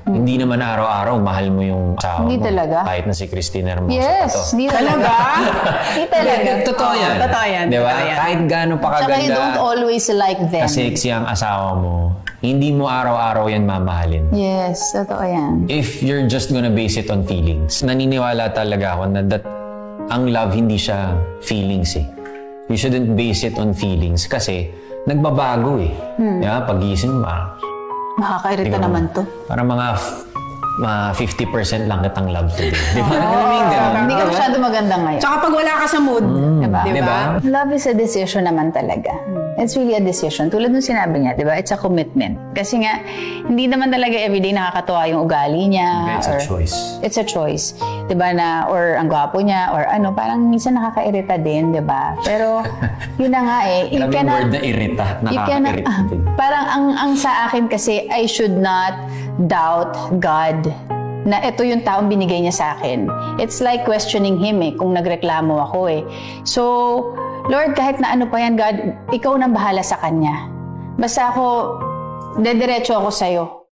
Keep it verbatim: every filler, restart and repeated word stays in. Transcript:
Hmm. Hindi naman araw-araw mahal mo yung asawa Hindi mo. talaga. Kahit na si Christine Hermoso yes, pa to. hindi talaga. Hindi talaga. Totoo yan. Oh, totoo yan. Diba? Totoo yan. Kahit gano'n pa Tsaka kaganda. you don't always like them. Kasi ang asawa mo, hindi mo araw-araw yan mamahalin. Yes, totoo yan. If you're just gonna base it on feelings, naniniwala talaga ako na that ang love hindi siya feelings eh. You shouldn't base it on feelings kasi nagbabago eh. Hmm. Yeah, pagising mo, Nakakairita naman to. parang mga mga fifty percent lang kitang love today. Di ba? Oh, hindi ka masyado maganda ngayon. Tsaka pag wala ka sa mood, Diba? diba? Love is a decision naman talaga. It's really a decision. Tulad nung sinabi niya, diba? It's a commitment. Kasi nga, hindi naman talaga everyday nakakatuwa yung ugali niya. It's a or, choice. It's a choice. Diba na, or ang gwapo niya, or ano, parang minsan nakakairita din, diba? Pero, yun na nga eh. Alam yung word na irita, you cannot, nakaka-irita ah, din. parang ang, ang sa akin kasi, I should not doubt God na ito yung taong binigay niya sa akin. It's like questioning Him eh, kung nagreklamo ako eh. So, Lord, kahit na ano pa yan, God, ikaw nang bahala sa kanya. Basta ako, dediretso ako sa'yo.